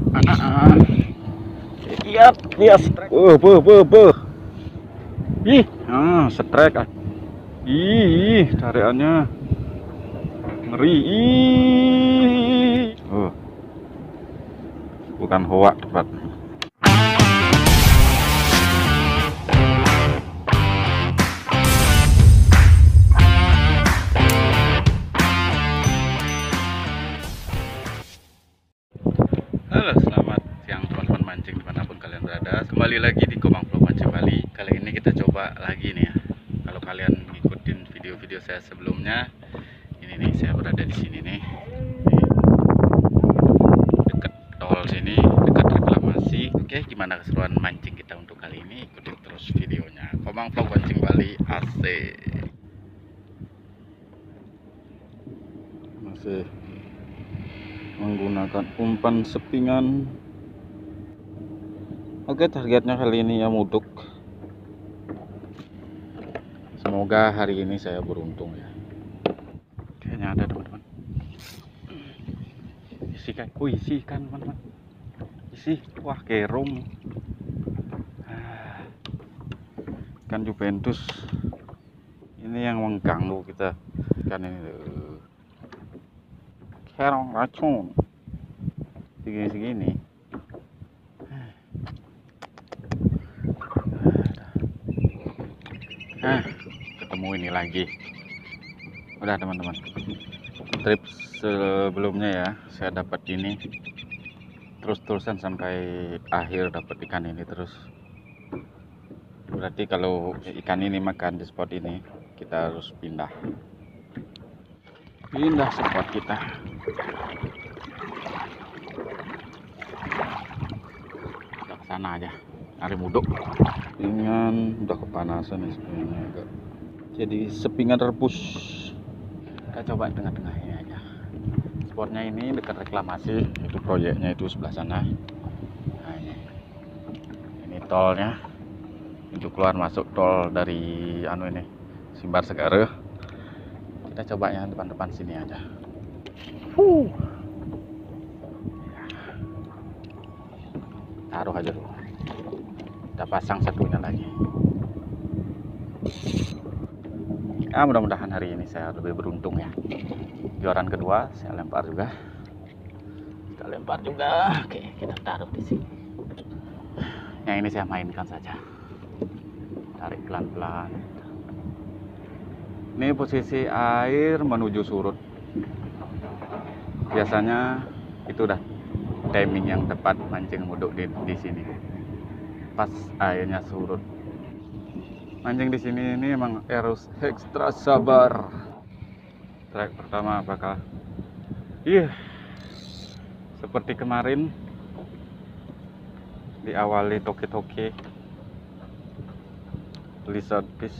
Lihat, lihat. Ih, strike. Ih, tariannya ngeri. Ih. Bukan hoak tepat. Halo, selamat siang teman-teman mancing dimanapun kalian berada. Kembali lagi di Komang Vlog Mancing Bali. Kali ini kita coba lagi nih ya. Kalau kalian ngikutin video-video saya sebelumnya, ini nih saya berada di sini nih. Dekat tol sini, dekat reklamasi. Oke, gimana keseruan mancing kita untuk kali ini? Ikutin terus videonya. Komang Vlog Mancing Bali AC. Masih menggunakan umpan sepingan. Oke, targetnya kali ini ya muduk. Semoga hari ini saya beruntung ya. Kayaknya ada teman-teman. Isi kan, isi kan teman-teman. Isi, wah kerong. Ikan Juventus. Ini yang mengganggu kita. Ikan ini kerong racun. Segini-segini. Ketemu ini lagi. Udah teman-teman, trip sebelumnya ya saya dapat ini terus-terusan sampai akhir dapat ikan ini terus. Berarti kalau ikan ini makan di spot ini, kita harus pindah spot kita. Kita ke sana aja cari muduk. Sepingan udah kepanasan nih sepingannya agak. Jadi sepingan rebus. Kita coba tengah-tengah ini aja. Spotnya ini dekat reklamasi. Itu proyeknya itu sebelah sana. Nah, ini tolnya. Pintu keluar masuk tol dari ini Simbar Segara. Kita coba yang depan-depan sini aja. Taruh aja dulu. Kita pasang satunya lagi. Ya, mudah-mudahan hari ini saya lebih beruntung ya. Joran kedua saya lempar juga. Kita lempar juga. Oke, kita taruh di sini. Yang ini saya mainkan saja. Tarik pelan-pelan. Ini posisi air menuju surut. Biasanya itu udah timing yang tepat mancing muduk di sini. Pas airnya surut. Mancing di sini ini emang harus ekstra sabar. Strike pertama apakah? Seperti kemarin diawali toke-toke lizard fish.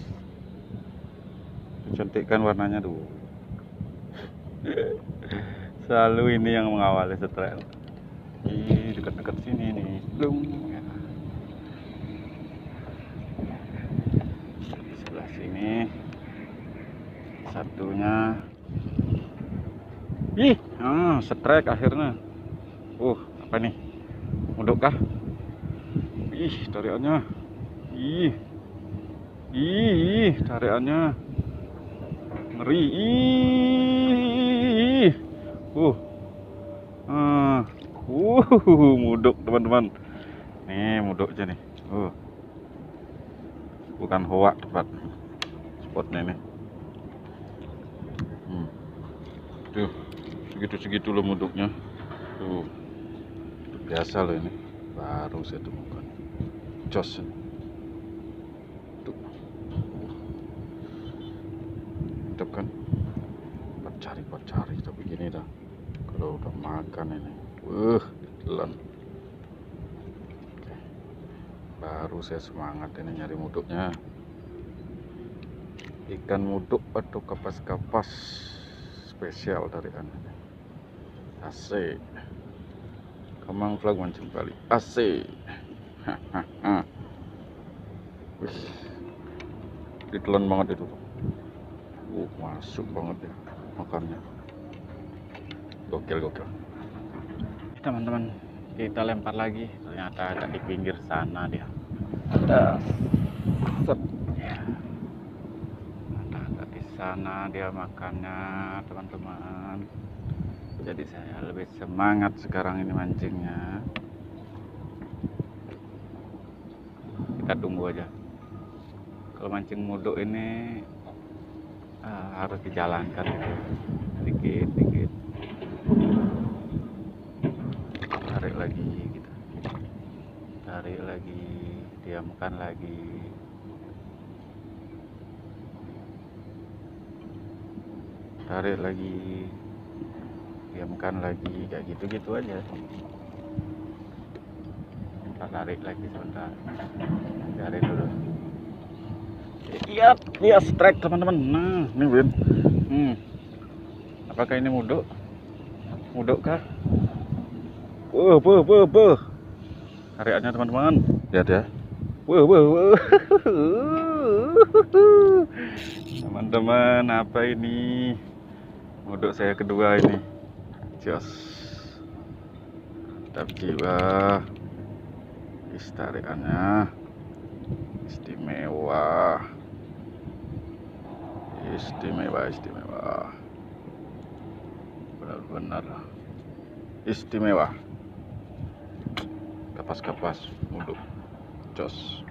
Cantik kan warnanya tuh. Selalu ini yang mengawali strike. Dekat-dekat sini nih. Belum. Sebelah sini. Satunya. Strike akhirnya. Apa nih? Muduk kah? Tariannya. Tariannya ngeri. Muduk teman-teman. Nih muduk aja nih. Bukan hoak tepat spotnya ini. Tuh, segitu loh muduknya. Tuh, biasa loh ini. Baru saya temukan. Jos. Tuh. Mantap kan? Cari tapi gini dah. Kalau udah makan ini. Ditelan. Oke. Baru saya semangat ini nyari muduknya. Ikan muduk atau kapas-kapas spesial dari Anda. AC. Komang Vlog Mancing Bali. AC. Wih. Ditelan banget itu. Masuk banget ya makannya. Gokil. Teman-teman, Kita lempar lagi, ternyata agak di pinggir sana dia. Ada set ya. Agak di sana dia makannya, teman-teman. Jadi saya lebih semangat sekarang ini mancingnya. Kita tunggu aja. Kalau mancing muduk ini harus dijalankan dikit-dikit. Tarik lagi gitu. Tarik lagi, diamkan lagi. Tarik lagi, diamkan lagi, kayak gitu-gitu aja. Kita tarik lagi sebentar. Biarin dulu. Iya, dia strike teman-teman. Nah, ini Win. Apakah ini muduk? Muduk kah? Tarikannya teman-teman. Lihat ya. Teman-teman, apa ini? Muduk saya kedua ini. Jos. Mantap jiwa. Tarikannya istimewa. Istimewa. Benar-benar istimewa. Kapas muduk. Jos.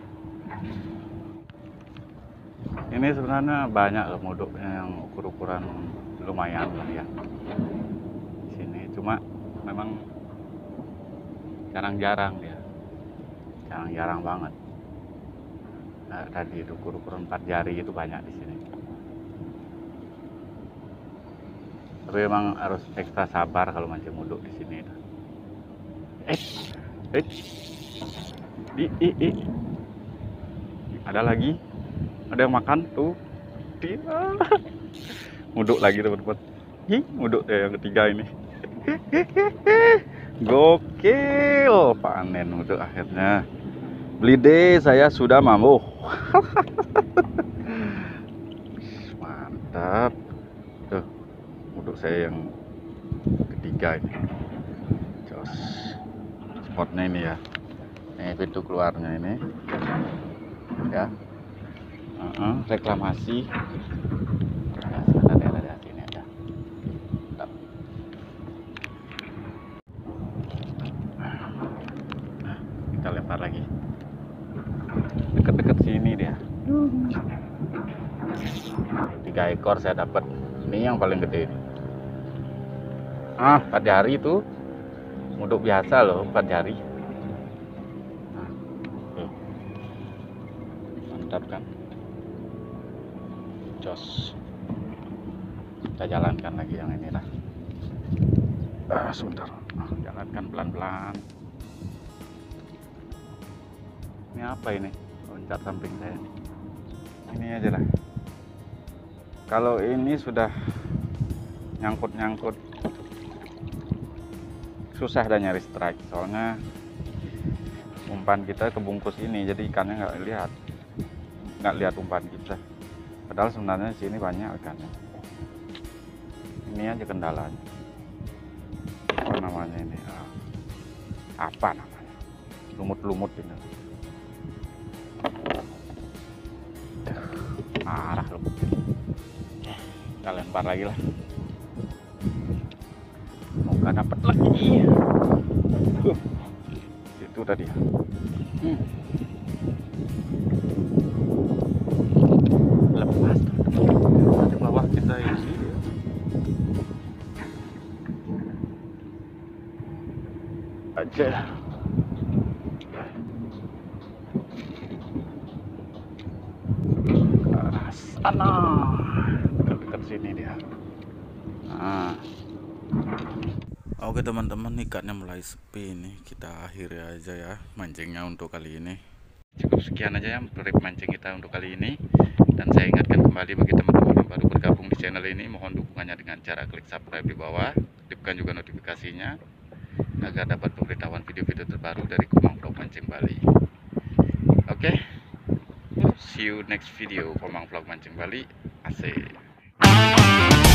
Ini sebenarnya banyak loh muduknya yang ukuran lumayan lah ya. Di sini cuma memang jarang-jarang dia. Jarang-jarang banget. Nah, tadi itu ukuran 4 jari itu banyak di sini. Tapi memang harus ekstra sabar kalau mancing muduk di sini. Ada lagi, ada yang makan tuh. Muduk lagi teman-teman. Muduk yang ketiga ini. Gokil, panen muduk akhirnya. Blide saya sudah mampu. Mantap. Tuh, muduk saya yang ketiga ini. Jos. Spotnya ini ya. Ini pintu keluarnya ini. Ya. Reklamasi. Ada sini ada. Kita lempar lagi. Dekat-dekat sini dia. 3 ekor saya dapat. Ini yang paling gede ini. 4 jari itu muduk biasa loh, 4 jari. Mantap kan? Jos. Kita jalankan lagi yang ini lah. Sebentar. Jalankan pelan-pelan. Ini apa ini? Loncat samping saya. Ini aja lah. Kalau ini sudah nyangkut-nyangkut, susah dah nyari strike. Soalnya umpan kita kebungkus ini, jadi ikannya nggak lihat umpan kita. Padahal sebenarnya di sini banyak ikannya. Ini aja kendalanya. Apa namanya ini? Apa namanya? Lumut-lumut ini. Marah lumut. Kita lempar lagi lah. Semoga dapat lagi. Itu tadi ya. Lepas di bawah kita isi. Aja. Ke arah sana. Dekat sini dia. Oke teman-teman, ikannya mulai sepi ini. Kita akhiri aja ya mancingnya untuk kali ini. Cukup sekian aja ya trip mancing kita untuk kali ini. Dan saya ingatkan kembali bagi teman-teman yang baru bergabung di channel ini, mohon dukungannya dengan cara klik subscribe di bawah, aktifkan juga notifikasinya agar dapat pemberitahuan video-video terbaru dari Komang Vlog Mancing Bali. Oke, see you next video Komang Vlog Mancing Bali. Asik.